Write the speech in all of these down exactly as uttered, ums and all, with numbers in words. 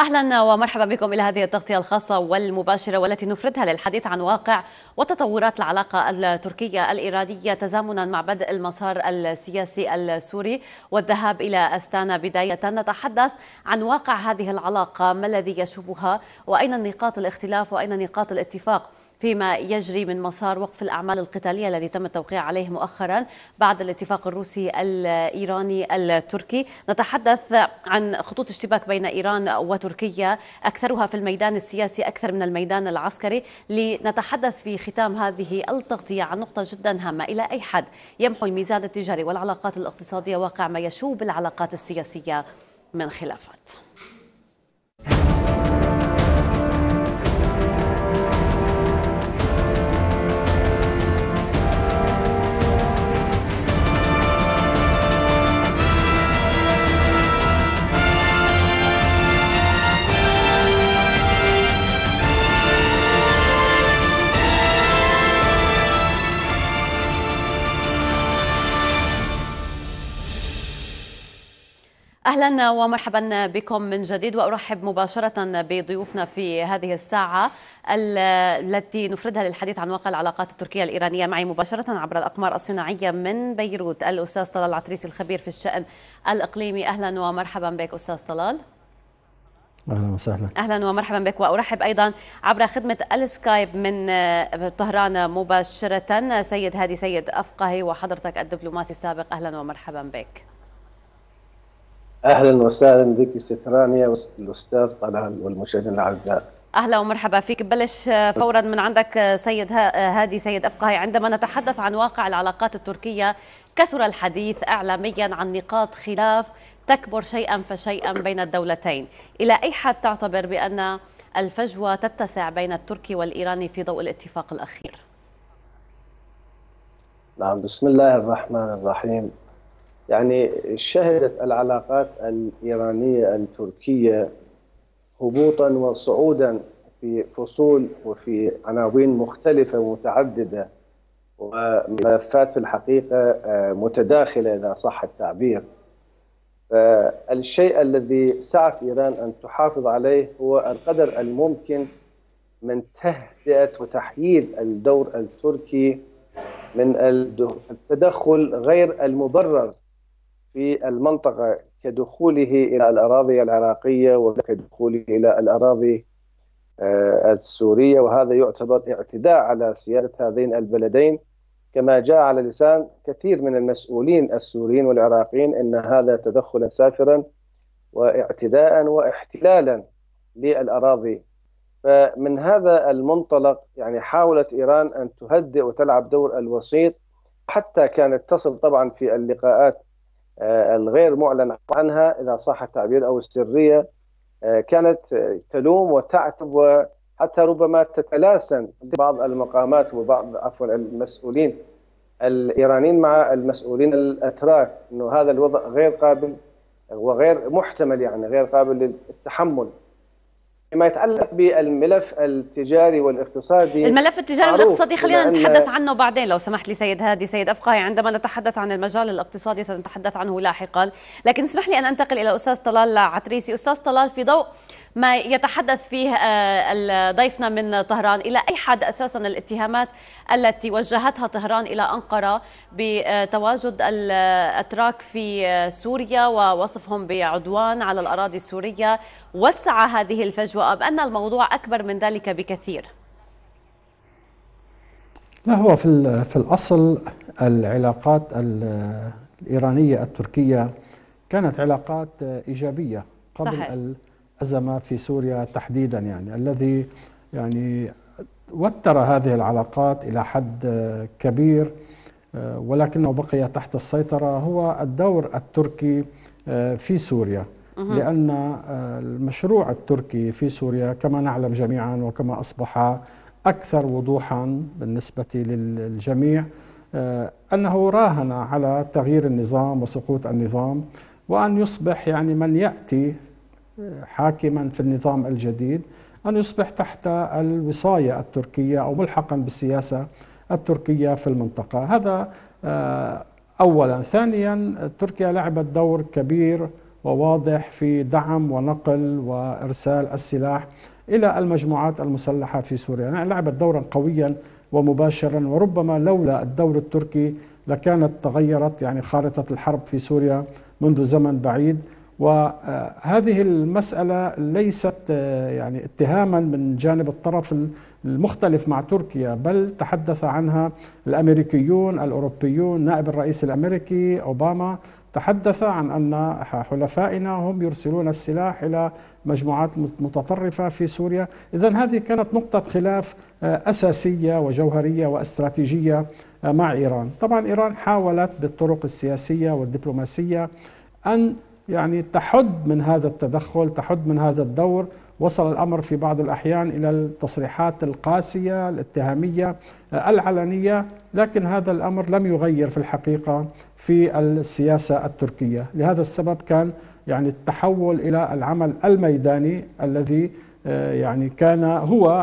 أهلا ومرحبا بكم إلى هذه التغطية الخاصة والمباشرة والتي نفردها للحديث عن واقع وتطورات العلاقة التركية الإيرانية تزامنا مع بدء المسار السياسي السوري والذهاب إلى أستانا. بداية نتحدث عن واقع هذه العلاقة، ما الذي يشوبها وأين نقاط الاختلاف وأين نقاط الاتفاق فيما يجري من مسار وقف الأعمال القتالية الذي تم التوقيع عليه مؤخرا بعد الاتفاق الروسي الإيراني التركي. نتحدث عن خطوط اشتباك بين إيران وتركيا، أكثرها في الميدان السياسي أكثر من الميدان العسكري. لنتحدث في ختام هذه التغطية عن نقطة جدا هامة: إلى أي حد يمحو الميزان التجاري والعلاقات الاقتصادية واقع ما يشوب العلاقات السياسية من خلافات؟ أهلا ومرحبا بكم من جديد، وأرحب مباشرة بضيوفنا في هذه الساعة التي نفردها للحديث عن واقع العلاقات التركية الإيرانية. معي مباشرة عبر الأقمار الصناعية من بيروت الأستاذ طلال العتريسي الخبير في الشأن الإقليمي. أهلا ومرحبا بك أستاذ طلال. أهلا وسهلا. أهلا ومرحبا بك. وأرحب أيضا عبر خدمة السكايب من طهران مباشرة سيد هادي سيد أفقهي، وحضرتك الدبلوماسي السابق. أهلا ومرحبا بك. اهلا وسهلا بك ست رانيا والاستاذ طلال والمشاهدين الاعزاء. اهلا ومرحبا فيك. بلش فورا من عندك سيد هادي سيد افقهي. عندما نتحدث عن واقع العلاقات التركيه، كثر الحديث اعلاميا عن نقاط خلاف تكبر شيئا فشيئا بين الدولتين. الى اي حد تعتبر بان الفجوه تتسع بين التركي والايراني في ضوء الاتفاق الاخير؟ نعم، بسم الله الرحمن الرحيم. يعني شهدت العلاقات الإيرانية التركية هبوطا وصعودا في فصول وفي عناوين مختلفة ومتعددة وملفات في الحقيقة متداخلة إذا صح التعبير. الشيء الذي سعت إيران أن تحافظ عليه هو القدر الممكن من تهدئة وتحييد الدور التركي من التدخل غير المبرر في المنطقة كدخوله إلى الأراضي العراقية وكدخوله إلى الأراضي السورية، وهذا يعتبر اعتداء على سيادة هذين البلدين كما جاء على لسان كثير من المسؤولين السوريين والعراقيين أن هذا تدخلا سافرا واعتداء واحتلالا للأراضي. فمن هذا المنطلق يعني حاولت إيران أن تهدئ وتلعب دور الوسيط، حتى كانت تصل طبعا في اللقاءات الغير معلن عنها إذا صح التعبير أو السرية، كانت تلوم وتعتب وحتى ربما تتلاسن بعض المقامات وبعض عفوا المسؤولين الإيرانيين مع المسؤولين الأتراك أنه هذا الوضع غير قابل وغير محتمل، يعني غير قابل للتحمل. فيما يتعلق بالملف التجاري والاقتصادي، الملف التجاري والاقتصادي خلينا نتحدث عنه بعدين لو سمحت لي سيد هادي سيد أفقهي. عندما نتحدث عن المجال الاقتصادي سنتحدث عنه لاحقا، لكن اسمح لي أن أنتقل إلى أستاذ طلال عتريسي. أستاذ طلال، في ضوء ما يتحدث فيه ضيفنا من طهران، إلى أي حد أساسا الاتهامات التي وجهتها طهران إلى أنقرة بتواجد الأتراك في سوريا ووصفهم بعدوان على الأراضي السورية وسع هذه الفجوة، أم أن الموضوع أكبر من ذلك بكثير؟ لا، هو في في الأصل العلاقات الإيرانية التركية كانت علاقات إيجابية قبل صحيح. الأزمة في سوريا تحديدا، يعني الذي يعني وتر هذه العلاقات إلى حد كبير ولكنه بقي تحت السيطرة هو الدور التركي في سوريا، لأن المشروع التركي في سوريا كما نعلم جميعا وكما أصبح أكثر وضوحا بالنسبة للجميع أنه راهن على تغيير النظام وسقوط النظام، وأن يصبح يعني من يأتي حاكما في النظام الجديد أن يصبح تحت الوصاية التركية أو ملحقا بالسياسة التركية في المنطقة. هذا أولا. ثانيا، تركيا لعبت دور كبير وواضح في دعم ونقل وإرسال السلاح إلى المجموعات المسلحة في سوريا. يعني لعبت دورا قويا ومباشرا، وربما لولا الدور التركي لكانت تغيرت يعني خارطة الحرب في سوريا منذ زمن بعيد. وهذه المسألة ليست يعني اتهاما من جانب الطرف المختلف مع تركيا، بل تحدث عنها الأمريكيون الأوروبيون. نائب الرئيس الأمريكي أوباما تحدث عن أن حلفائنا هم يرسلون السلاح إلى مجموعات متطرفة في سوريا. إذن هذه كانت نقطة خلاف أساسية وجوهرية واستراتيجية مع إيران. طبعا إيران حاولت بالطرق السياسية والدبلوماسية أن يعني تحد من هذا التدخل، تحد من هذا الدور. وصل الأمر في بعض الأحيان إلى التصريحات القاسية الاتهامية العلنية، لكن هذا الأمر لم يغير في الحقيقة في السياسة التركية. لهذا السبب كان يعني التحول إلى العمل الميداني الذي يعني كان هو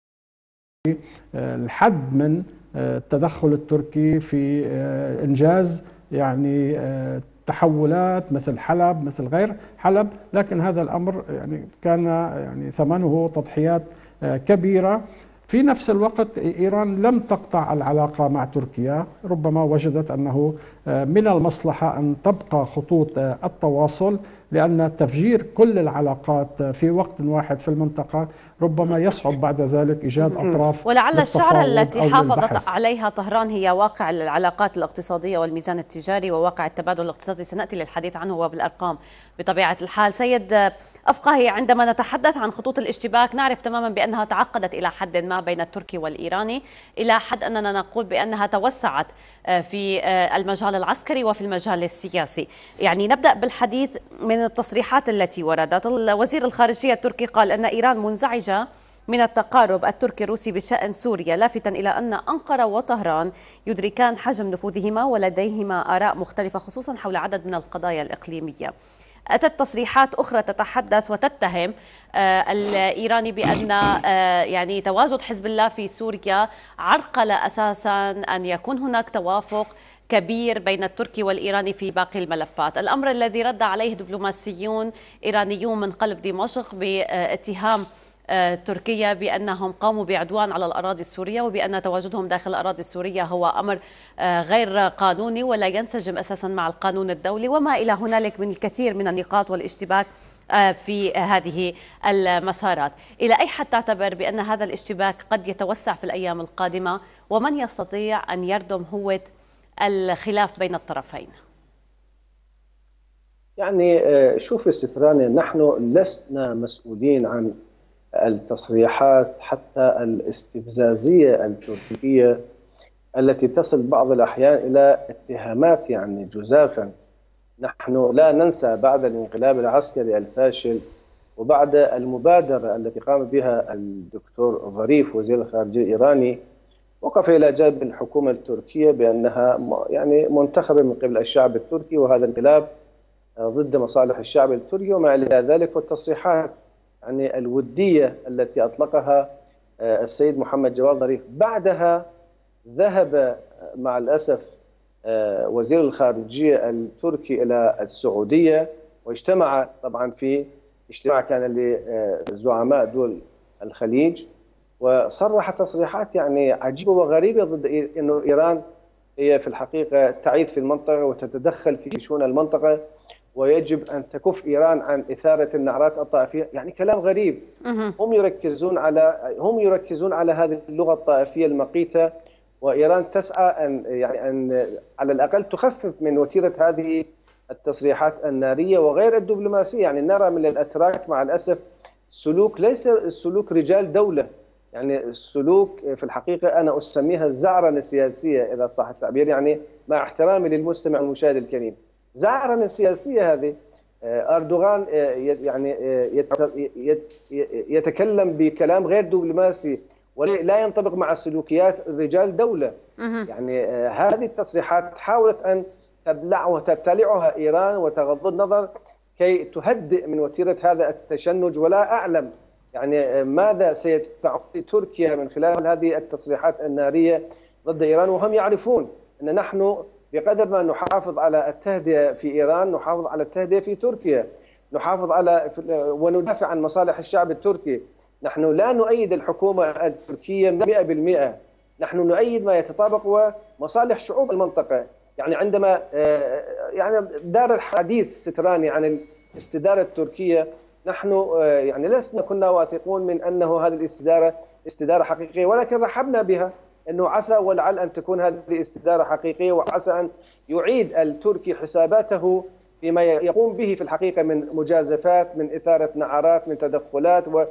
الحد من التدخل التركي في إنجاز يعني تحولات مثل حلب مثل غير حلب. لكن هذا الأمر يعني كان يعني ثمنه تضحيات كبيرة. في نفس الوقت إيران لم تقطع العلاقة مع تركيا، ربما وجدت أنه من المصلحة أن تبقى خطوط التواصل، لأن تفجير كل العلاقات في وقت واحد في المنطقة ربما يصعب بعد ذلك إيجاد أطراف. ولعل الشعرة التي حافظت عليها طهران هي واقع العلاقات الاقتصادية والميزان التجاري وواقع التبادل الاقتصادي. سنأتي للحديث عنه وبالأرقام بطبيعة الحال. سيد أفقاهي، عندما نتحدث عن خطوط الاشتباك نعرف تماما بأنها تعقدت إلى حد ما بين التركي والإيراني، إلى حد أننا نقول بأنها توسعت في المجال العسكري وفي المجال السياسي. يعني نبدأ بالحديث من التصريحات التي وردت. وزير الخارجية التركي قال أن إيران منزعجة من التقارب التركي الروسي بشأن سوريا، لافتا إلى أن أنقرة وطهران يدركان حجم نفوذهما ولديهما آراء مختلفة خصوصا حول عدد من القضايا الإقليمية. أتت تصريحات أخرى تتحدث وتتهم الإيراني بأن يعني تواجد حزب الله في سوريا عرقل أساسا أن يكون هناك توافق كبير بين التركي والإيراني في باقي الملفات، الأمر الذي رد عليه دبلوماسيون إيرانيون من قلب دمشق باتهام تركيا بأنهم قاموا بعدوان على الأراضي السورية، وبأن تواجدهم داخل الأراضي السورية هو أمر غير قانوني ولا ينسجم أساسا مع القانون الدولي، وما إلى هنالك من الكثير من النقاط والاشتباك في هذه المسارات. إلى أي حد تعتبر بأن هذا الاشتباك قد يتوسع في الأيام القادمة، ومن يستطيع أن يردم هوة الخلاف بين الطرفين؟ يعني شوف استفراني، نحن لسنا مسؤولين عن التصريحات حتى الاستفزازية التركية التي تصل بعض الأحيان إلى اتهامات يعني جزافا. نحن لا ننسى بعد الانقلاب العسكري الفاشل وبعد المبادرة التي قام بها الدكتور ظريف وزير الخارجية الإيراني، وقف إلى جانب الحكومة التركية بأنها يعني منتخبة من قبل الشعب التركي، وهذا انقلاب ضد مصالح الشعب التركي وما إلى ذلك. والتصريحات يعني الودية التي أطلقها السيد محمد جواد ظريف بعدها ذهب مع الأسف وزير الخارجية التركي إلى السعودية، واجتمع طبعا في اجتماع كان لزعماء دول الخليج، وصرح تصريحات يعني عجيبة وغريبة ضد أنه إيران هي في الحقيقة تعيث في المنطقة وتتدخل في شؤون المنطقة، ويجب أن تكف إيران عن إثارة النعرات الطائفية. يعني كلام غريب. هم يركزون على هم يركزون على هذه اللغة الطائفية المقيتة، وإيران تسعى أن يعني أن على الأقل تخفف من وتيرة هذه التصريحات النارية وغير الدبلوماسية. يعني نرى من الأتراك مع الأسف سلوك ليس سلوك رجال دولة، يعني سلوك في الحقيقة أنا أسميها الزعرنة السياسية إذا صح التعبير، يعني مع احترامي للمستمع والمشاهد الكريم. زعرنة السياسية هذه. أردوغان يعني يتكلم بكلام غير دبلوماسي ولا ينطبق مع سلوكيات رجال دولة. يعني هذه التصريحات حاولت أن تبلعها وتبتلعها إيران وتغض النظر كي تهدئ من وتيرة هذا التشنج، ولا أعلم يعني ماذا سيدفع تركيا من خلال هذه التصريحات النارية ضد إيران، وهم يعرفون أن نحن بقدر ما نحافظ على التهدئة في إيران نحافظ على التهدئة في تركيا، نحافظ على وندافع عن مصالح الشعب التركي. نحن لا نؤيد الحكومة التركية مئة بالمئة، نحن نؤيد ما يتطابق ومصالح شعوب المنطقة. يعني عندما يعني دار الحديث ستراني عن الاستدارة التركية، نحن يعني لسنا كنا واثقون من أنه هذه الاستدارة استدارة حقيقية، ولكن رحبنا بها، أنه عسى ولعل أن تكون هذه استدارة حقيقية، وعسى أن يعيد التركي حساباته فيما يقوم به في الحقيقة من مجازفات، من إثارة نعرات، من تدخلات ومن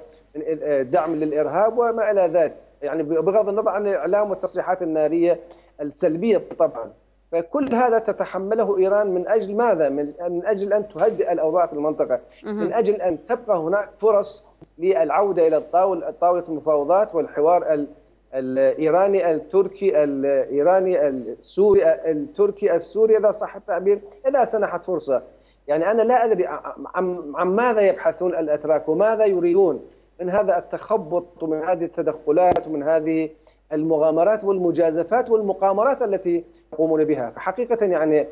دعم للإرهاب وما إلى ذلك، يعني بغض النظر عن الإعلام والتصريحات النارية السلبية طبعا. فكل هذا تتحمله إيران من أجل ماذا؟ من أجل أن تهدئ الأوضاع في المنطقة، من أجل أن تبقى هناك فرص للعودة إلى الطاولة طاولة المفاوضات والحوار الإيراني التركي الإيراني السوري التركي السوري إذا صح التعبير، إذا سنحت فرصة. يعني أنا لا أدري عن, عن ماذا يبحثون الأتراك وماذا يريدون من هذا التخبط ومن هذه التدخلات ومن هذه المغامرات والمجازفات والمقامرات التي يقومون بها. فحقيقة يعني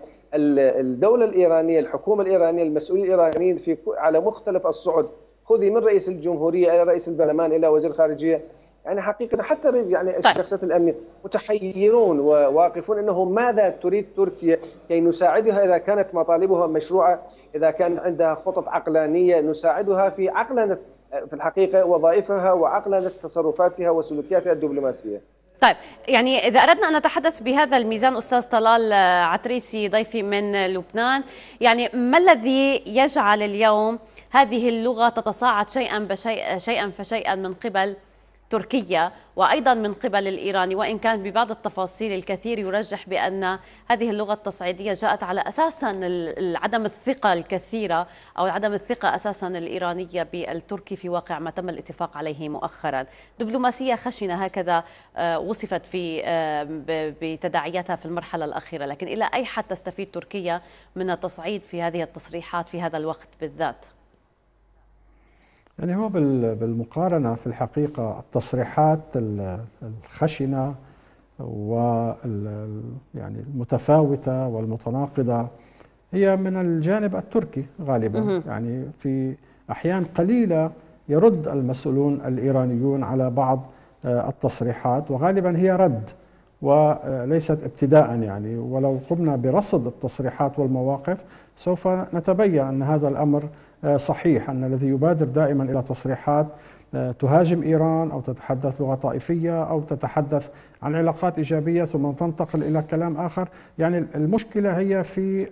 الدولة الإيرانية، الحكومة الإيرانية، المسؤولين الإيرانيين في على مختلف الصعد، خذي من رئيس الجمهورية إلى رئيس البرلمان إلى وزير الخارجية، يعني حقيقة حتى يعني طيب. الشخصيات الأمنية متحيرون وواقفون أنه ماذا تريد تركيا كي نساعدها إذا كانت مطالبها مشروعة، إذا كان عندها خطط عقلانية نساعدها في عقلنة في الحقيقة وظائفها وعقلنة تصرفاتها وسلوكياتها الدبلوماسية. طيب، يعني إذا أردنا أن نتحدث بهذا الميزان أستاذ طلال عتريسي ضيفي من لبنان، يعني ما الذي يجعل اليوم هذه اللغة تتصاعد شيئا بشيء شيئا فشيئا من قبل تركيا وأيضا من قبل الإيراني، وإن كان ببعض التفاصيل الكثير يرجح بأن هذه اللغة التصعيدية جاءت على أساسا عدم الثقة الكثيرة أو عدم الثقة أساسا الإيرانية بالتركي في واقع ما تم الاتفاق عليه مؤخرا. دبلوماسية خشنة هكذا وصفت في بتداعياتها في المرحلة الأخيرة، لكن إلى أي حد تستفيد تركيا من التصعيد في هذه التصريحات في هذا الوقت بالذات؟ يعني هو بالمقارنة في الحقيقة التصريحات الخشنة وال يعني المتفاوتة والمتناقضة هي من الجانب التركي غالبا. يعني في أحيان قليلة يرد المسؤولون الإيرانيون على بعض التصريحات، وغالبا هي رد وليست ابتداء. يعني ولو قمنا برصد التصريحات والمواقف سوف نتبين أن هذا الأمر صحيح، أن الذي يبادر دائما إلى تصريحات تهاجم إيران أو تتحدث لغة طائفية أو تتحدث عن علاقات إيجابية ثم تنتقل إلى كلام آخر. يعني المشكلة هي في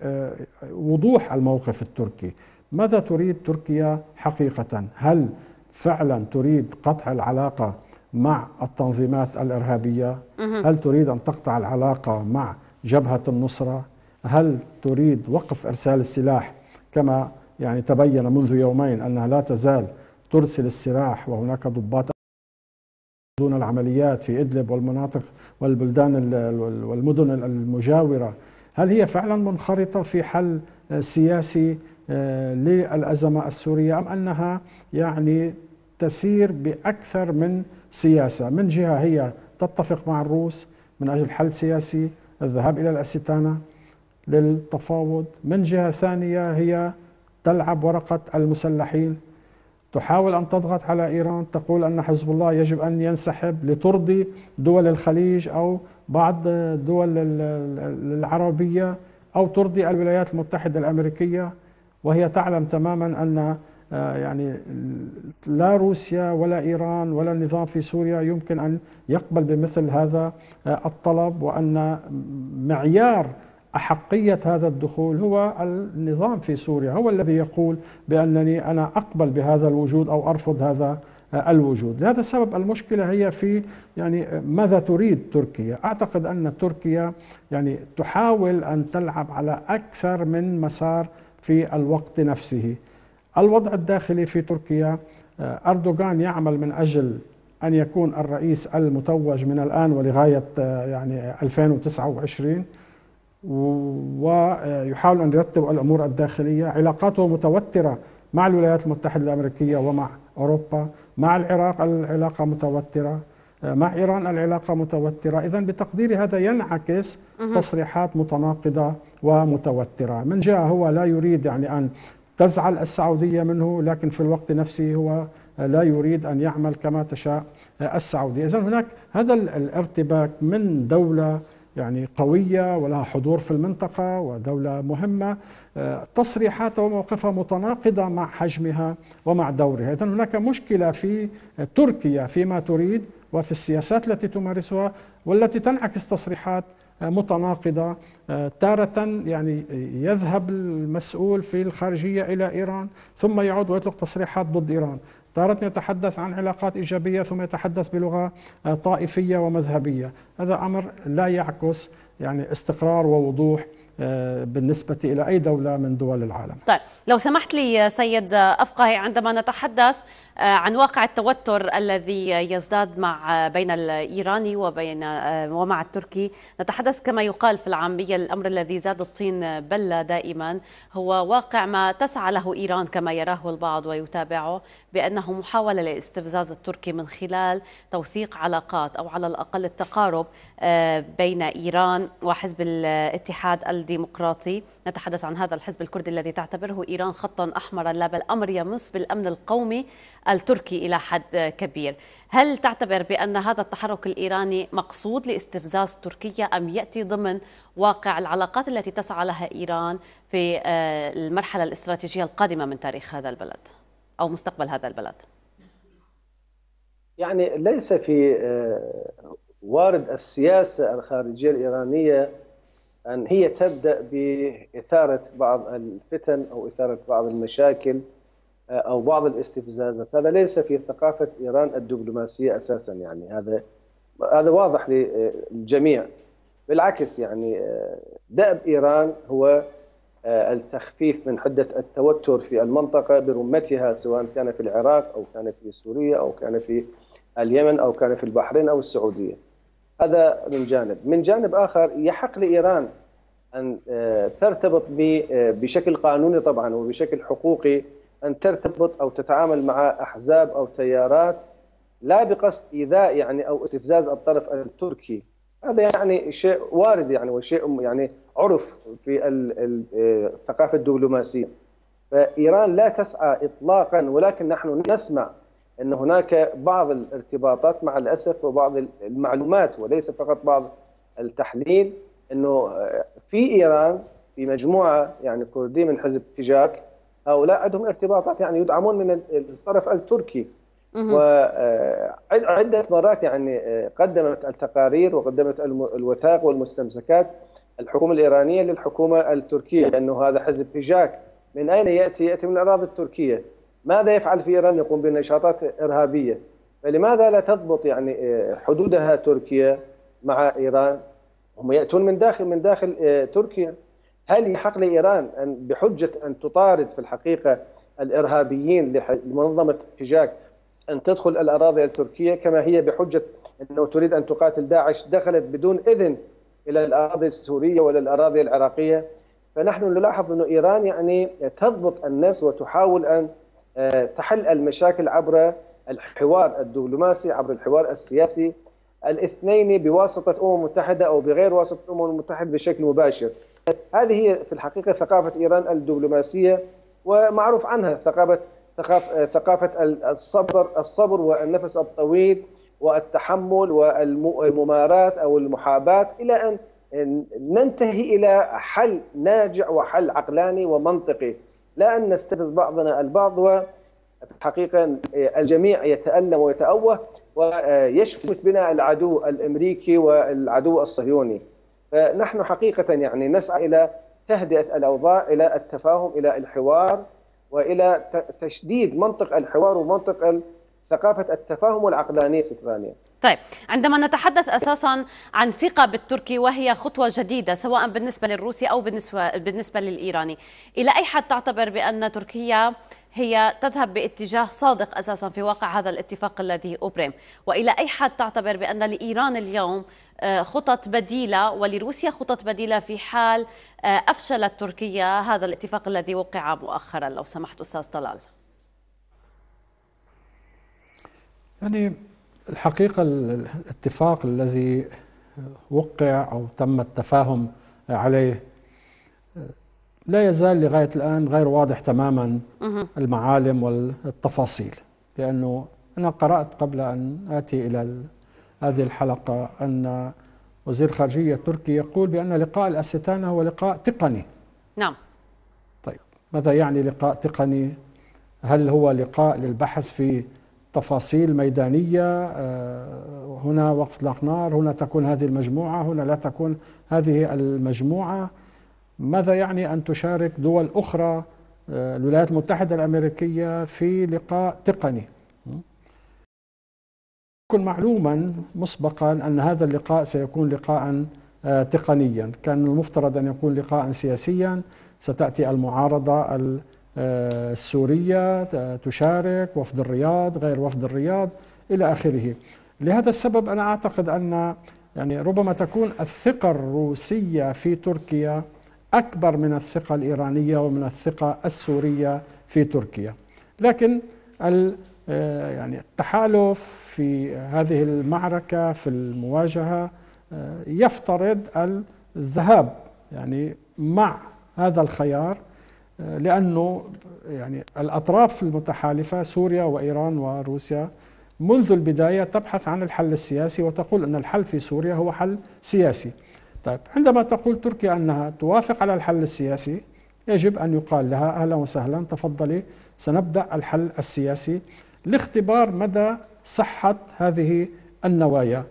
وضوح الموقف التركي. ماذا تريد تركيا حقيقة؟ هل فعلا تريد قطع العلاقة مع التنظيمات الإرهابية؟ هل تريد أن تقطع العلاقة مع جبهة النصرة؟ هل تريد وقف إرسال السلاح كما يعني تبين منذ يومين أنها لا تزال ترسل السلاح وهناك ضباط دون العمليات في إدلب والمناطق والبلدان والمدن المجاورة؟ هل هي فعلا منخرطة في حل سياسي للأزمة السورية أم أنها يعني تسير بأكثر من سياسة؟ من جهة هي تتفق مع الروس من أجل حل سياسي، الذهاب إلى الأستانة للتفاوض، من جهة ثانية هي تلعب ورقة المسلحين، تحاول أن تضغط على إيران، تقول أن حزب الله يجب أن ينسحب لترضي دول الخليج أو بعض الدول العربية أو ترضي الولايات المتحدة الأمريكية، وهي تعلم تماما أن يعني لا روسيا ولا إيران ولا النظام في سوريا يمكن أن يقبل بمثل هذا الطلب، وأن معيار أحقية هذا الدخول هو النظام في سوريا، هو الذي يقول بأنني أنا أقبل بهذا الوجود أو أرفض هذا الوجود. لهذا السبب المشكلة هي في يعني ماذا تريد تركيا. أعتقد أن تركيا يعني تحاول أن تلعب على أكثر من مسار في الوقت نفسه. الوضع الداخلي في تركيا، أردوغان يعمل من أجل أن يكون الرئيس المتوج من الآن ولغاية يعني ألفين وتسعة وعشرين، ويحاول أن يرتب الأمور الداخلية. علاقاته متوترة مع الولايات المتحدة الأمريكية ومع أوروبا، مع العراق العلاقة متوترة، مع إيران العلاقة متوترة. إذن بتقديري هذا ينعكس تصريحات متناقضة ومتوترة. من جهة هو لا يريد يعني أن تزعل السعودية منه، لكن في الوقت نفسه هو لا يريد أن يعمل كما تشاء السعودية. إذن هناك هذا الارتباك من دولة يعني قوية ولها حضور في المنطقة ودولة مهمة، تصريحاتها وموقفها متناقضة مع حجمها ومع دورها. إذن هناك مشكلة في تركيا فيما تريد وفي السياسات التي تمارسها، والتي تنعكس تصريحات متناقضة. تارة يعني يذهب المسؤول في الخارجية إلى إيران ثم يعود ويطلق تصريحات ضد إيران، تارة يتحدث عن علاقات إيجابية ثم يتحدث بلغة طائفية ومذهبية. هذا أمر لا يعكس يعني استقرار ووضوح بالنسبة إلى أي دولة من دول العالم. طيب لو سمحت لي سيد أفقهي، عندما نتحدث عن واقع التوتر الذي يزداد مع بين الإيراني وبين ومع التركي، نتحدث كما يقال في العامية الأمر الذي زاد الطين بلة دائما، هو واقع ما تسعى له إيران كما يراه البعض ويتابعه، بأنه محاولة لاستفزاز التركي من خلال توثيق علاقات أو على الأقل التقارب بين إيران وحزب الاتحاد الديمقراطي. نتحدث عن هذا الحزب الكردي الذي تعتبره إيران خطا أحمرا، لا بل أمر يمس بالأمن القومي التركي إلى حد كبير. هل تعتبر بأن هذا التحرك الإيراني مقصود لاستفزاز تركيا، أم يأتي ضمن واقع العلاقات التي تسعى لها إيران في المرحلة الاستراتيجية القادمة من تاريخ هذا البلد أو مستقبل هذا البلد؟ يعني ليس في وارد السياسة الخارجية الإيرانية أن هي تبدأ بإثارة بعض الفتن أو إثارة بعض المشاكل أو بعض الاستفزازات. هذا ليس في ثقافة إيران الدبلوماسية أساسا، يعني هذا هذا واضح للجميع. بالعكس يعني دأب إيران هو التخفيف من حدة التوتر في المنطقة برمتها، سواء كان في العراق أو كان في سوريا أو كان في اليمن أو كان في البحرين أو السعودية. هذا من جانب. من جانب آخر يحق لإيران أن ترتبط بشكل قانوني طبعا وبشكل حقوقي، أن ترتبط أو تتعامل مع أحزاب أو تيارات لا بقصد إيذاء يعني أو استفزاز الطرف التركي. هذا يعني شيء وارد يعني وشيء يعني عرف في الثقافة الدبلوماسية. فإيران لا تسعى إطلاقا، ولكن نحن نسمع أن هناك بعض الارتباطات مع الأسف وبعض المعلومات وليس فقط بعض التحليل، أنه في إيران في مجموعة يعني كردية من حزب تيجاك، هؤلاء عندهم ارتباطات يعني يدعمون من الطرف التركي. وعدة مرات يعني قدمت التقارير وقدمت الوثائق والمستمسكات الحكومة الإيرانية للحكومة التركية أنه هذا حزب تيجاك من أين يأتي؟ يأتي من الأراضي التركية. ماذا يفعل في إيران؟ يقوم بنشاطات إرهابية. فلماذا لا تضبط يعني حدودها تركيا مع إيران؟ هم يأتون من داخل من داخل تركيا. هل يحق لإيران أن بحجة أن تطارد في الحقيقة الإرهابيين لمنظمة تيجاك أن تدخل الأراضي التركية، كما هي بحجة أنه تريد أن تقاتل داعش دخلت بدون إذن إلى الأراضي السورية ولا الأراضي العراقية؟ فنحن نلاحظ أن إيران يعني تضبط النفس وتحاول أن تحل المشاكل عبر الحوار الدبلوماسي، عبر الحوار السياسي، الاثنين بواسطة أمم متحدة أو بغير واسطة أمم متحدة بشكل مباشر. هذه هي في الحقيقة ثقافة إيران الدبلوماسية، ومعروف عنها ثقافة ثقافة الصبر الصبر والنفس الطويل والتحمل والمماراة أو المحاباة إلى أن ننتهي إلى حل ناجع وحل عقلاني ومنطقي، لا أن نستفز بعضنا البعض وفي الحقيقة الجميع يتألم ويتأوه ويشمت بنا العدو الأمريكي والعدو الصهيوني. فنحن حقيقة يعني نسعى إلى تهدئة الأوضاع، إلى التفاهم، إلى الحوار، وإلى تشديد منطق الحوار ومنطق ثقافة التفاهم والعقلانية سترانية. طيب عندما نتحدث أساسا عن ثقة بالتركي وهي خطوة جديدة سواء بالنسبة للروسي أو بالنسبة, بالنسبة للإيراني، إلى أي حد تعتبر بأن تركيا هي تذهب باتجاه صادق أساسا في واقع هذا الاتفاق الذي أبرم، وإلى أي حد تعتبر بأن لإيران اليوم خطط بديلة ولروسيا خطط بديلة في حال أفشلت تركيا هذا الاتفاق الذي وقع مؤخرا؟ لو سمحت أستاذ طلال. يعني الحقيقة الاتفاق الذي وقع أو تم التفاهم عليه لا يزال لغاية الآن غير واضح تماما المعالم والتفاصيل، لأنه أنا قرأت قبل أن آتي إلى هذه الحلقة أن وزير خارجية تركي يقول بأن لقاء الأستانا هو لقاء تقني. نعم. طيب ماذا يعني لقاء تقني؟ هل هو لقاء للبحث في تفاصيل ميدانية، هنا وقف إطلاق نار، هنا تكون هذه المجموعة، هنا لا تكون هذه المجموعة؟ ماذا يعني أن تشارك دول أخرى الولايات المتحدة الأمريكية في لقاء تقني؟ يكون معلوما مسبقا أن هذا اللقاء سيكون لقاء تقنيا، كان المفترض أن يكون لقاء سياسيا، ستأتي المعارضة السورية تشارك، وفد الرياض، غير وفد الرياض، إلى آخره. لهذا السبب أنا أعتقد أن يعني ربما تكون الثقة الروسية في تركيا أكبر من الثقة الإيرانية ومن الثقة السورية في تركيا، لكن يعني التحالف في هذه المعركة في المواجهة يفترض الذهاب يعني مع هذا الخيار، لأنه يعني الأطراف المتحالفة سوريا وإيران وروسيا منذ البداية تبحث عن الحل السياسي وتقول أن الحل في سوريا هو حل سياسي. طيب عندما تقول تركيا أنها توافق على الحل السياسي يجب أن يقال لها أهلا وسهلا، تفضلي سنبدأ الحل السياسي لاختبار مدى صحة هذه النوايا.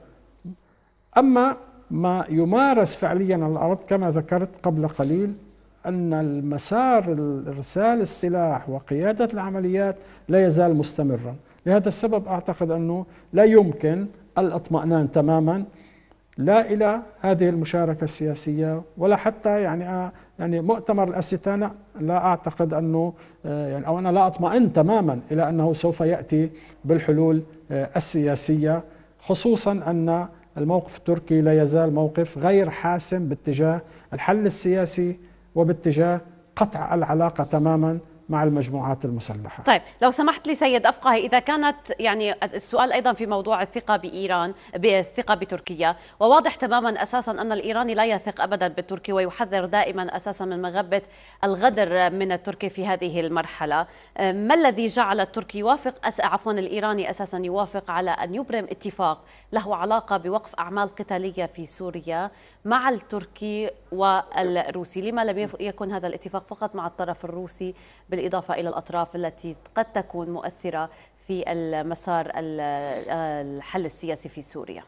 أما ما يمارس فعليا على الأرض كما ذكرت قبل قليل أن المسار إرسال السلاح وقيادة العمليات لا يزال مستمرا. لهذا السبب أعتقد أنه لا يمكن الاطمئنان تماما لا إلى هذه المشاركة السياسية ولا حتى يعني يعني مؤتمر الأستانا، لا أعتقد أنه يعني أو أنا لا أطمئن تماما إلى أنه سوف يأتي بالحلول السياسية، خصوصا أن الموقف التركي لا يزال موقف غير حاسم باتجاه الحل السياسي وباتجاه قطع العلاقة تماما مع المجموعات المسلحة. طيب لو سمحت لي سيد أفقه، إذا كانت يعني السؤال أيضا في موضوع الثقة بإيران بالثقة بتركيا، وواضح تماما أساسا أن الإيراني لا يثق أبدا بالتركي ويحذر دائما أساسا من مغبة الغدر من التركي في هذه المرحلة، ما الذي جعل التركي يوافق عفوا الإيراني أساسا يوافق على أن يبرم اتفاق له علاقة بوقف أعمال قتالية في سوريا مع التركي والروسي؟ لما لم يكن هذا الاتفاق فقط مع الطرف الروسي بالإضافة إلى الأطراف التي قد تكون مؤثرة في المسار الحل السياسي في سوريا؟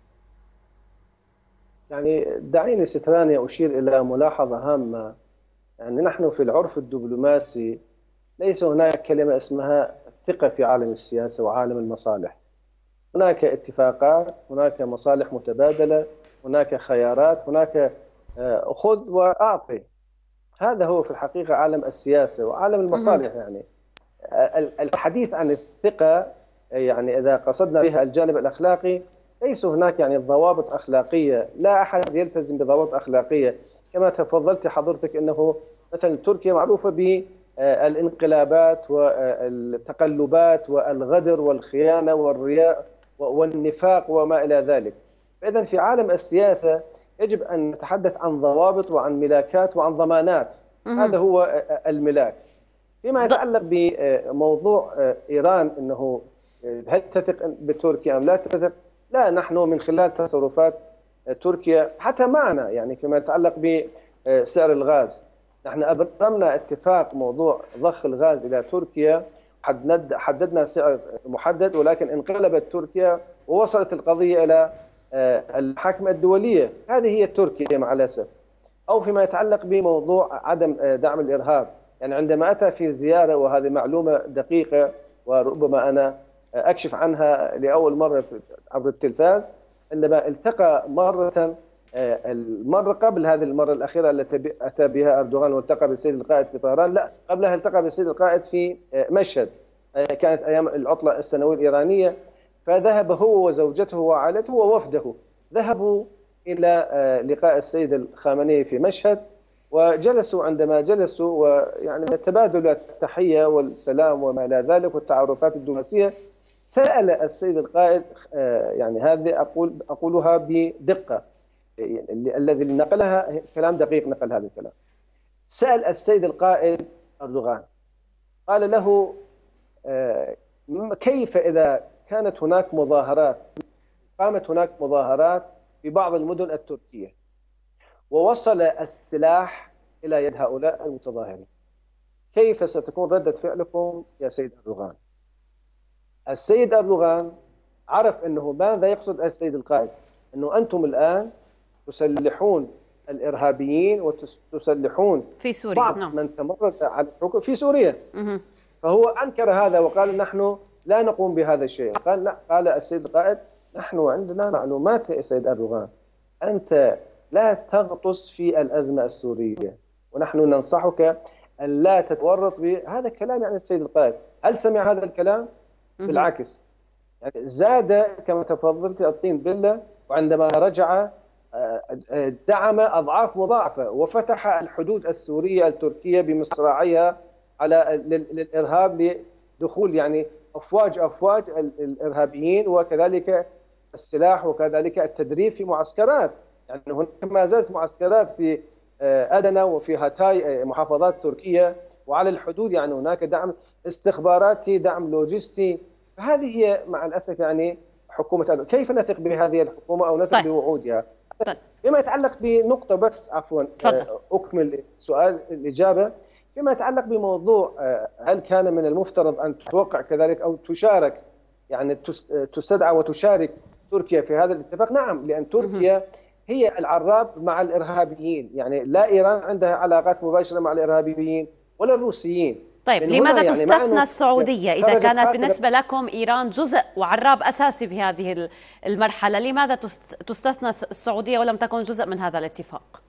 يعني دعيني ستراني أشير إلى ملاحظة هامة. يعني نحن في العرف الدبلوماسي ليس هناك كلمة اسمها الثقة في عالم السياسة وعالم المصالح. هناك اتفاقات، هناك مصالح متبادلة، هناك خيارات، هناك خذ وأعطي. هذا هو في الحقيقة عالم السياسة وعالم المصالح. يعني الحديث عن الثقة يعني إذا قصدنا بها الجانب الأخلاقي ليس هناك يعني ضوابط أخلاقية، لا أحد يلتزم بضوابط أخلاقية. كما تفضلت حضرتك أنه مثلا تركيا معروفة بالانقلابات والتقلبات والغدر والخيانة والرياء والنفاق وما إلى ذلك. فإذا في عالم السياسة يجب أن نتحدث عن ضوابط وعن ملاكات وعن ضمانات. هذا هو الملاك. فيما يتعلق بموضوع إيران أنه هل تثق بتركيا أم لا تثق؟ لا، نحن من خلال تصرفات تركيا حتى معنا يعني فيما يتعلق بسعر الغاز، نحن أبرمنا اتفاق موضوع ضخ الغاز إلى تركيا، حددنا سعر محدد، ولكن انقلبت تركيا ووصلت القضية إلى المحاكم الدولية. هذه هي تركيا مع الأسف. أو فيما يتعلق بموضوع عدم دعم الإرهاب، يعني عندما أتى في زيارة، وهذه معلومة دقيقة وربما أنا أكشف عنها لأول مرة عبر التلفاز، عندما التقى مرة المرة قبل هذه المرة الأخيرة التي أتى بها أردوغان والتقى بالسيد القائد في طهران، لا قبلها التقى بالسيد القائد في مشهد، كانت أيام العطلة السنوية الإيرانية، فذهب هو وزوجته وعائلته ووفده، ذهبوا إلى لقاء السيد الخامنئي في مشهد، وجلسوا. عندما جلسوا ويعني تبادل التحية والسلام وما إلى ذلك والتعارفات الدبلوماسية، سأل السيد القائد، يعني هذه أقول أقولها بدقة، الذي نقلها كلام دقيق، نقل هذا الكلام. سأل السيد القائد أردوغان، قال له كيف إذا كانت هناك مظاهرات، قامت هناك مظاهرات في بعض المدن التركية ووصل السلاح إلى يد هؤلاء المتظاهرين، كيف ستكون ردة فعلكم يا سيد أردوغان؟ السيد أردوغان عرف أنه ماذا يقصد السيد القائد، أنه أنتم الآن تسلحون الإرهابيين وتسلحون في سوريا، بعض نعم. من تمرد على الحكم في سوريا. مه. فهو أنكر هذا وقال نحن لا نقوم بهذا الشيء. قال لا، قال السيد القائد نحن عندنا معلومات يا سيد أردوغان، أنت لا تغطس في الأزمة السورية ونحن ننصحك أن لا تتورط بهذا الكلام. يعني السيد القائد هل سمع هذا الكلام؟ بالعكس، يعني زاد كما تفضلت الطين بلة، وعندما رجع دعم أضعاف مضاعفة وفتح الحدود السورية التركية بمصراعيها على للإرهاب، لدخول يعني أفواج أفواج الإرهابيين، وكذلك السلاح وكذلك التدريب في معسكرات. يعني هناك ما زالت معسكرات في أدنا وفي هاتاي محافظات تركيا وعلى الحدود، يعني هناك دعم استخباراتي، دعم لوجستي. هذه هي مع الأسف يعني حكومة أردوغان. كيف نثق بهذه الحكومة أو نثق طيب. بوعودها؟ طيب. بما يتعلق بنقطة بس عفوا تفضل. أكمل السؤال الإجابة. فيما يتعلق بموضوع هل كان من المفترض أن توقع كذلك أو تشارك، يعني تستدعى وتشارك تركيا في هذا الاتفاق؟ نعم، لأن تركيا هي العراب مع الإرهابيين، يعني لا إيران عندها علاقات مباشرة مع الإرهابيين ولا الروسيين. طيب لماذا يعني تستثنى السعودية إذا كانت بالنسبة لكم إيران جزء وعراب أساسي في هذه المرحلة؟ لماذا تستثنى السعودية ولم تكن جزء من هذا الاتفاق؟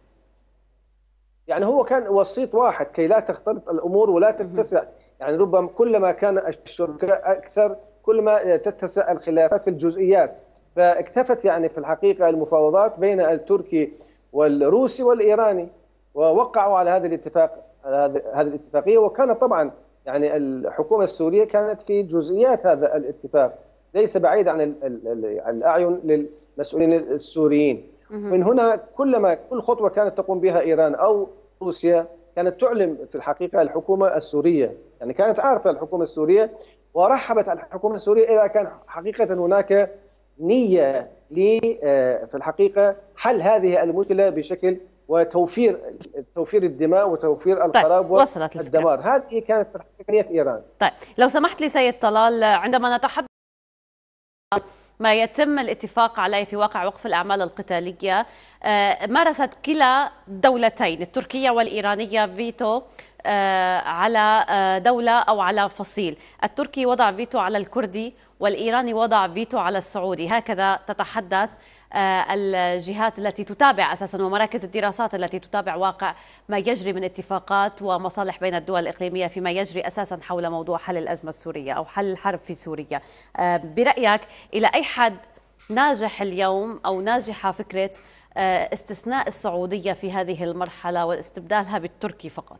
يعني هو كان وسيط واحد كي لا تختلط الأمور ولا تتسع، يعني ربما كلما كان الشركاء أكثر كلما تتسع الخلافات في الجزئيات. فاكتفت يعني في الحقيقة المفاوضات بين التركي والروسي والإيراني ووقعوا على هذا الاتفاق، هذه الاتفاقية. وكان طبعا يعني الحكومة السورية كانت في جزئيات هذا الاتفاق، ليس بعيد عن الأعين للمسؤولين السوريين. من هنا كلما كل خطوة كانت تقوم بها إيران أو روسيا كانت تعلم في الحقيقة الحكومة السورية، يعني كانت عارفة الحكومة السورية ورحبت الحكومة السورية إذا كان حقيقة هناك نية ل في الحقيقة حل هذه المشكلة بشكل وتوفير توفير الدماء وتوفير الخراب طيب. والدمار. هذه كانت في الحقيقة نية إيران. طيب لو سمحت لي سيد طلال، عندما نتحدث ما يتم الاتفاق عليه في واقع وقف الأعمال القتالية، مارست كلا الدولتين التركية والإيرانية فيتو على دولة أو على فصيل. التركي وضع فيتو على الكردي والإيراني وضع فيتو على السعودي، هكذا تتحدث الجهات التي تتابع أساسا ومراكز الدراسات التي تتابع واقع ما يجري من اتفاقات ومصالح بين الدول الإقليمية فيما يجري أساسا حول موضوع حل الأزمة السورية أو حل الحرب في سوريا. برأيك إلى أي حد ناجح اليوم أو ناجحة فكرة استثناء السعودية في هذه المرحلة واستبدالها بالتركي فقط؟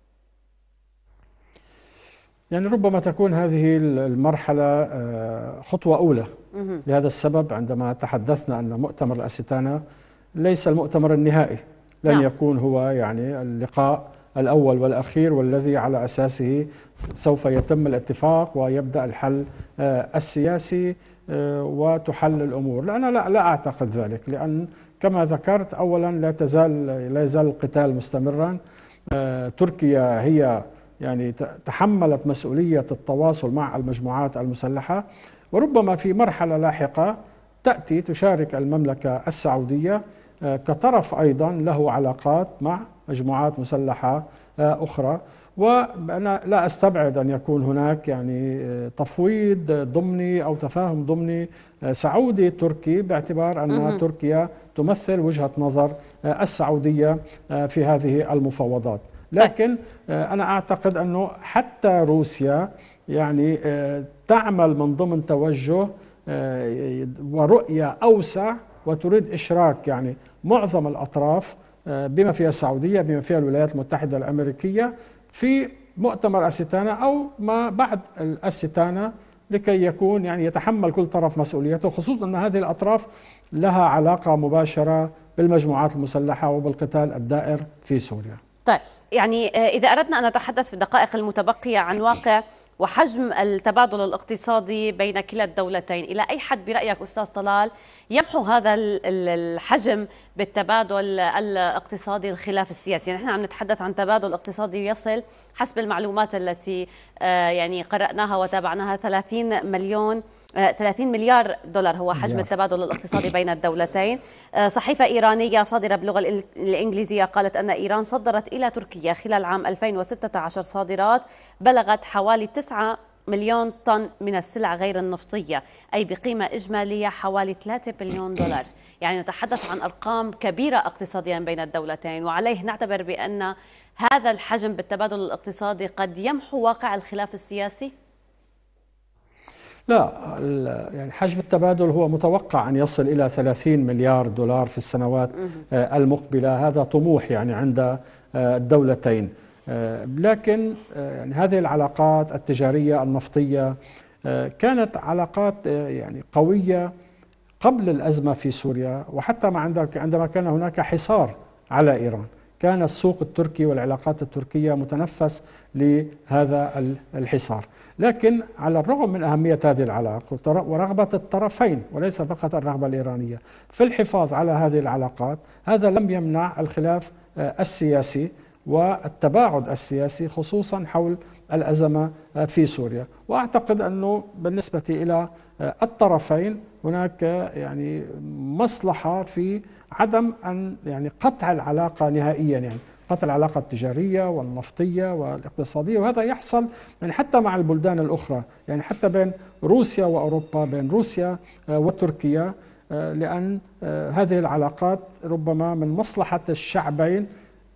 يعني ربما تكون هذه المرحلة خطوة أولى. لهذا السبب عندما تحدثنا أن مؤتمر الأستانا ليس المؤتمر النهائي، لن نعم. يكون هو يعني اللقاء الأول والأخير والذي على أساسه سوف يتم الاتفاق ويبدأ الحل السياسي وتحل الأمور. لا أنا لا, لا أعتقد ذلك، لأن كما ذكرت أولا لا تزال لا يزال القتال مستمرا. تركيا هي يعني تحملت مسؤولية التواصل مع المجموعات المسلحة، وربما في مرحلة لاحقة تأتي تشارك المملكة السعودية كطرف أيضا له علاقات مع مجموعات مسلحة أخرى. وأنا لا أستبعد أن يكون هناك يعني تفويض ضمني أو تفاهم ضمني سعودي تركي، باعتبار أن تركيا تمثل وجهة نظر السعودية في هذه المفاوضات. لكن أنا أعتقد أنه حتى روسيا يعني تعمل من ضمن توجه ورؤية أوسع وتريد إشراك يعني معظم الأطراف بما فيها السعودية بما فيها الولايات المتحدة الأمريكية في مؤتمر أستانا أو ما بعد الأستانا لكي يكون يعني يتحمل كل طرف مسؤوليته، خصوصا أن هذه الأطراف لها علاقة مباشرة بالمجموعات المسلحة وبالقتال الدائر في سوريا. طيب، يعني إذا أردنا أن نتحدث في الدقائق المتبقية عن واقع وحجم التبادل الاقتصادي بين كلا الدولتين، إلى أي حد برأيك أستاذ طلال يمحو هذا الحجم بالتبادل الاقتصادي الخلاف السياسي؟ نحن عم نتحدث عن تبادل اقتصادي يصل حسب المعلومات التي يعني قرأناها وتابعناها ثلاثين مليون ثلاثين مليار دولار هو حجم التبادل الاقتصادي بين الدولتين. صحيفة إيرانية صادرة باللغة الإنجليزية قالت أن إيران صدرت إلى تركيا خلال عام ألفين وستة عشر صادرات بلغت حوالي تسعة مليون طن من السلع غير النفطية، أي بقيمة إجمالية حوالي ثلاثة بليون دولار. يعني نتحدث عن أرقام كبيرة اقتصاديا بين الدولتين، وعليه نعتبر بأن هذا الحجم بالتبادل الاقتصادي قد يمحو واقع الخلاف السياسي؟ لا، يعني حجم التبادل هو متوقع أن يصل إلى ثلاثين مليار دولار في السنوات المقبلة. هذا طموح يعني عند الدولتين، لكن يعني هذه العلاقات التجارية النفطية كانت علاقات يعني قوية قبل الأزمة في سوريا، وحتى عندما كان هناك حصار على إيران كان السوق التركي والعلاقات التركية متنفس لهذا الحصار. لكن على الرغم من أهمية هذه العلاقة ورغبة الطرفين وليس فقط الرغبة الإيرانية في الحفاظ على هذه العلاقات، هذا لم يمنع الخلاف السياسي والتباعد السياسي خصوصا حول الأزمة في سوريا. وأعتقد أنه بالنسبة إلى الطرفين هناك يعني مصلحة في عدم أن يعني قطع العلاقة نهائيا، يعني قطع العلاقة التجارية والنفطية والاقتصادية، وهذا يحصل يعني حتى مع البلدان الأخرى، يعني حتى بين روسيا وأوروبا، بين روسيا وتركيا، لأن هذه العلاقات ربما من مصلحة الشعبين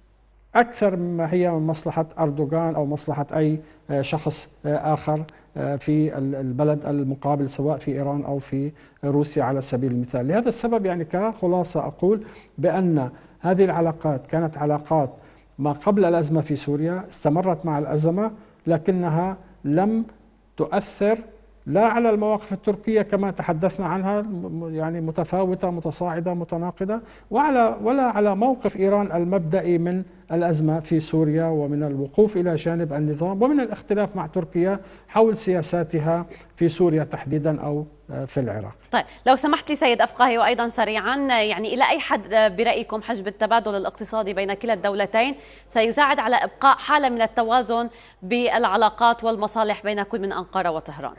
أكثر مما هي من مصلحة أردوغان أو مصلحة أي شخص آخر في البلد المقابل سواء في إيران أو في روسيا على سبيل المثال. لهذا السبب يعني كخلاصة أقول بأن هذه العلاقات كانت علاقات ما قبل الأزمة في سوريا، استمرت مع الأزمة، لكنها لم تؤثر لا على المواقف التركية كما تحدثنا عنها يعني متفاوتة متصاعدة متناقضة، وعلى ولا على موقف إيران المبدئي من الأزمة في سوريا ومن الوقوف إلى جانب النظام ومن الاختلاف مع تركيا حول سياساتها في سوريا تحديدا أو في العراق. طيب، لو سمحت لي سيد أفقاهي وأيضا سريعا، يعني إلى أي حد برأيكم حجم التبادل الاقتصادي بين كلا الدولتين سيساعد على إبقاء حالة من التوازن بالعلاقات والمصالح بين كل من أنقرة وطهران؟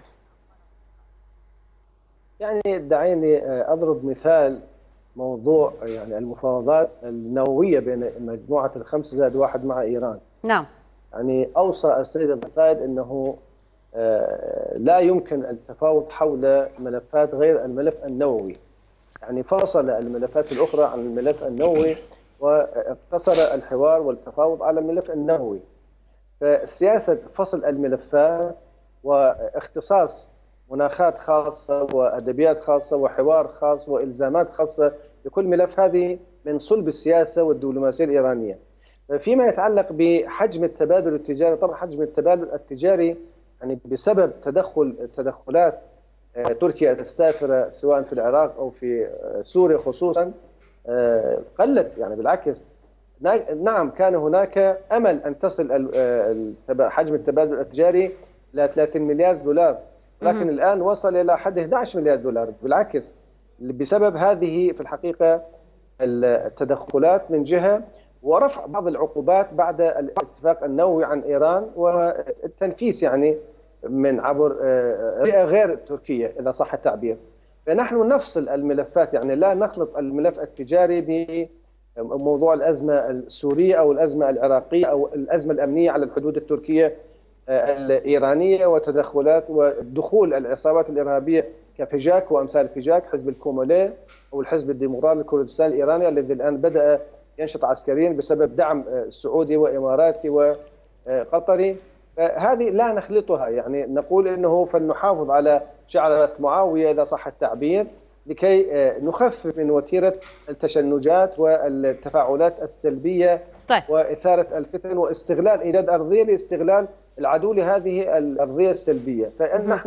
يعني دعيني أضرب مثال موضوع يعني المفاوضات النووية بين مجموعة الخمسة زائد واحد مع إيران. نعم. يعني أوصى السيد القائد أنه لا يمكن التفاوض حول ملفات غير الملف النووي، يعني فصل الملفات الأخرى عن الملف النووي واقتصر الحوار والتفاوض على الملف النووي. فسياسة فصل الملفات واختصاص مناخات خاصة وأدبيات خاصة وحوار خاص وإلزامات خاصة لكل ملف، هذه من صلب السياسة والدبلوماسية الإيرانية. فيما يتعلق بحجم التبادل التجاري، طبعا حجم التبادل التجاري يعني بسبب تدخل تدخلات تركيا السافرة سواء في العراق أو في سوريا خصوصا قلت، يعني بالعكس نعم كان هناك أمل أن تصل حجم التبادل التجاري إلى ثلاثين مليار دولار، لكن الآن وصل إلى حد أحد عشر مليار دولار. بالعكس بسبب هذه في الحقيقة التدخلات من جهة ورفع بعض العقوبات بعد الاتفاق النووي عن إيران والتنفيس يعني من عبر رئة غير تركيا إذا صح التعبير. فنحن نفصل الملفات، يعني لا نخلط الملف التجاري بموضوع الأزمة السورية أو الأزمة العراقية أو الأزمة الأمنية على الحدود التركية الإيرانية وتدخلات ودخول العصابات الإرهابية كفيجاك وأمثال فيجاك، حزب الكومولي أو الحزب الديمقراطي الكردستاني الإيراني الذي الآن بدأ ينشط عسكريا بسبب دعم سعودي وإماراتي وقطري. فهذه لا نخلطها، يعني نقول إنه فلنحافظ على شعرة معاوية إذا صح التعبير لكي نخفف من وتيرة التشنجات والتفاعلات السلبية. طيب. وإثارة الفتن واستغلال إيجاد أرضية لاستغلال العدو لهذه الأرضية السلبية. فإن نحن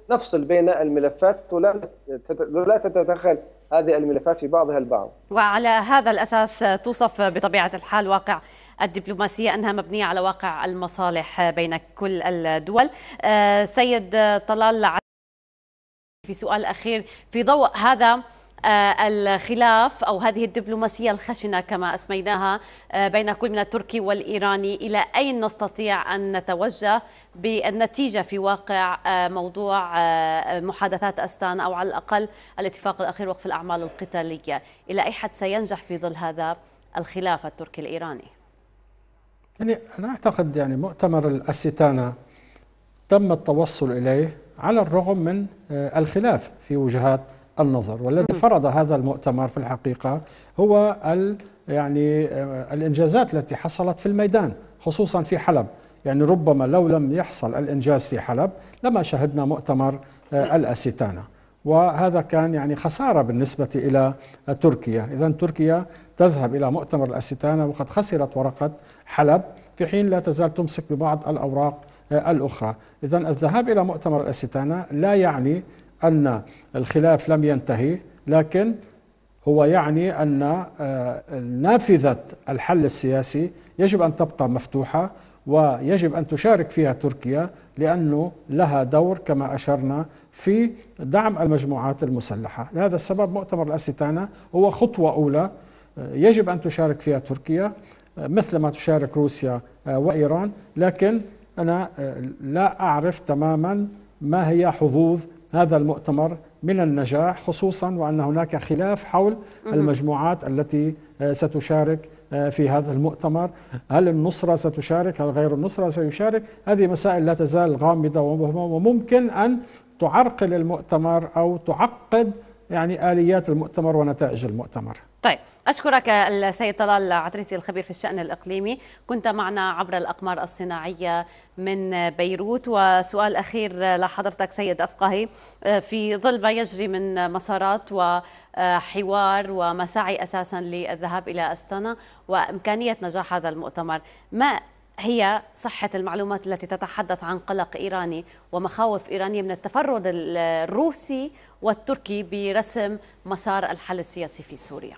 نفصل بين الملفات ولا لا تتدخل هذه الملفات في بعضها البعض. وعلى هذا الأساس توصف بطبيعة الحال واقع الدبلوماسية أنها مبنية على واقع المصالح بين كل الدول. سيد طلال، في سؤال أخير في ضوء هذا الخلاف أو هذه الدبلوماسية الخشنة كما أسميناها بين كل من التركي والإيراني، إلى أين نستطيع أن نتوجه بالنتيجة في واقع موضوع محادثات أستانا أو على الأقل الاتفاق الأخير وقف الأعمال القتالية؟ إلى أي حد سينجح في ظل هذا الخلاف التركي الإيراني؟ يعني أنا أعتقد يعني مؤتمر الأستانا تم التوصل إليه على الرغم من الخلاف في وجهات النظر، والذي فرض هذا المؤتمر في الحقيقة هو ال يعني الإنجازات التي حصلت في الميدان خصوصا في حلب. يعني ربما لو لم يحصل الإنجاز في حلب لما شهدنا مؤتمر الأستانا، وهذا كان يعني خسارة بالنسبة إلى تركيا. إذن تركيا تذهب إلى مؤتمر الأستانا وقد خسرت ورقة حلب في حين لا تزال تمسك ببعض الأوراق الأخرى. إذن الذهاب إلى مؤتمر الأستانا لا يعني أن الخلاف لم ينتهي، لكن هو يعني أن نافذة الحل السياسي يجب أن تبقى مفتوحة ويجب أن تشارك فيها تركيا، لأنه لها دور كما أشرنا في دعم المجموعات المسلحة. لهذا السبب مؤتمر الأستانا هو خطوة أولى يجب أن تشارك فيها تركيا مثل ما تشارك روسيا وإيران، لكن أنا لا أعرف تماما ما هي حظوظ هذا المؤتمر من النجاح، خصوصا وأن هناك خلاف حول المجموعات التي ستشارك في هذا المؤتمر. هل النصرة ستشارك؟ هل غير النصرة سيشارك؟ هذه مسائل لا تزال غامضة وممكن أن تعرقل المؤتمر أو تعقد يعني آليات المؤتمر ونتائج المؤتمر. طيب، أشكرك السيد طلال عتريسي الخبير في الشأن الإقليمي، كنت معنا عبر الأقمار الصناعية من بيروت. وسؤال أخير لحضرتك سيد أفقهي، في ظل ما يجري من مسارات وحوار ومساعي أساسا للذهاب إلى أستانا وإمكانية نجاح هذا المؤتمر، ما هي صحة المعلومات التي تتحدث عن قلق إيراني ومخاوف إيرانية من التفرد الروسي والتركي برسم مسار الحل السياسي في سوريا؟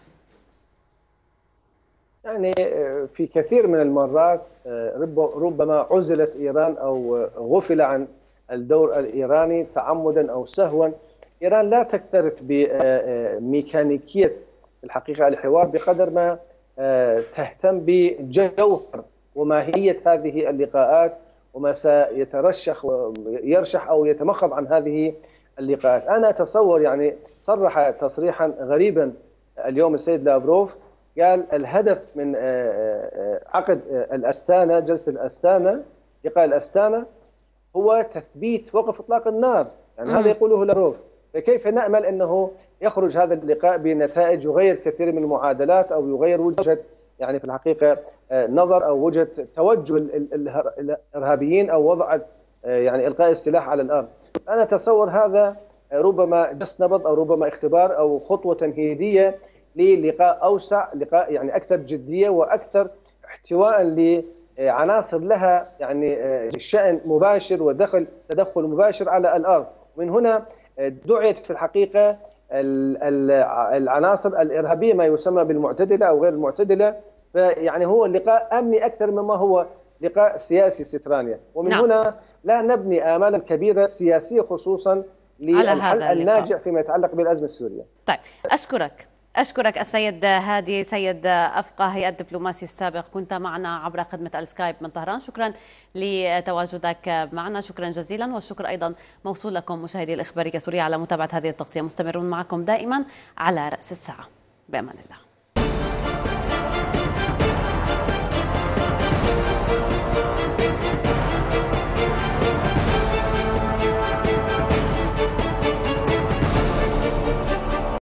يعني في كثير من المرات ربما عزلت إيران أو غفل عن الدور الإيراني تعمدا أو سهوا. إيران لا تكترث بميكانيكية الحقيقة الحوار بقدر ما تهتم بجوهر وماهية هذه اللقاءات وما سيترشح ويرشح أو يتمخض عن هذه اللقاءات. أنا أتصور يعني صرح تصريحا غريبا اليوم السيد لافروف، قال الهدف من عقد الأستانا، جلسة الأستانا، لقاء الأستانا، هو تثبيت وقف إطلاق النار. يعني هذا يقوله لافروف. فكيف نأمل أنه يخرج هذا اللقاء بنتائج يغير كثير من المعادلات أو يغير وجهة يعني في الحقيقة نظر أو وجهة توجه الإرهابيين أو وضع يعني إلقاء السلاح على الأرض؟ أنا أتصور هذا ربما جس نبض أو ربما اختبار أو خطوة تمهيدية للقاء أوسع، لقاء يعني أكثر جدية وأكثر احتواء لعناصر لها يعني شأن مباشر ودخل تدخل مباشر على الأرض. من هنا دعيت في الحقيقة العناصر الإرهابية ما يسمى بالمعتدلة أو غير المعتدلة، فيعني هو اللقاء أمني أكثر مما هو لقاء سياسي سترانيا. ومن نعم. هنا لا نبني آمالا كبيرة سياسية خصوصا للحل الناجع فيما يتعلق بالأزمة السورية. طيب، أشكرك أشكرك السيد هادي، سيد أفقهي الدبلوماسي السابق، كنت معنا عبر خدمة السكايب من طهران. شكرا لتواجدك معنا، شكرا جزيلا، والشكر أيضا موصول لكم مشاهدي الإخبارية سوريا على متابعة هذه التغطية. مستمرون معكم دائما على رأس الساعة، بأمان الله.